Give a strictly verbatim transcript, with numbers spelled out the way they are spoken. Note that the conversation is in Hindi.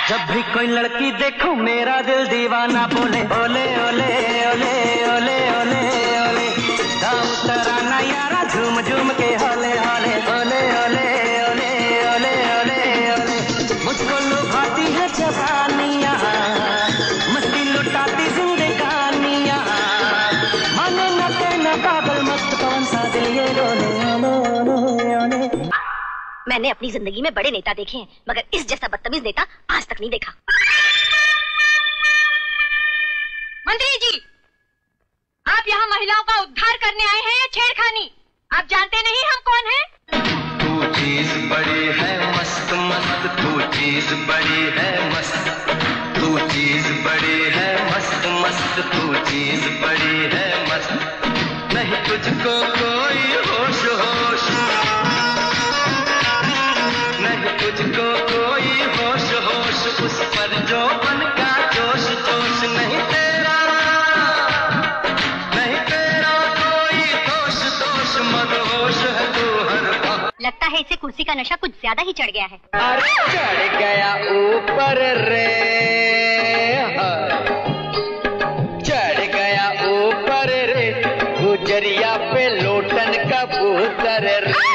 जब भी कोई लड़की देखो मेरा दिल दीवाना बोले ओले ओले ओले ओले ओले ओले गाँव तराना यारा झूम झूम के होले होले ओले ओले ओले ओले ओले ओले मुझको लुभाती है जवानियाँ मस्ती लुटाती जिंदगानियाँ माने न कहना पागल मस्त कौन सा दिल ये रोले ओले ओले ओले। मैंने अपनी जिंदगी में बड़े नेता देखे हैं मगर इस जैसा बदतमीज नेता आज तक नहीं देखा। मंत्री जी, आप यहाँ महिलाओं का उद्धार करने आए हैं या छेड़खानी? आप जानते नहीं हम कौन हैं? तू चीज बड़ी है मस्त मस्त, तू चीज बड़ी है मस्त, तू चीज बड़ी है मस्त मस्त, तू चीज बड़ी है मस्त। नहीं तुझको कोई होश होश, नहीं तुझको कोई होश होश, उस पर जो बन का जोश जोश नहीं तेरा, नहीं तेरा कोई दोष दोष मदहोश है तू हर वक्त। लगता है इसे कुर्सी का नशा कुछ ज्यादा ही चढ़ गया है। अरे चढ़ गया ऊपर रे, चढ़ गया ऊपर रे, गुजरिया पे लोटन कबूतर रे।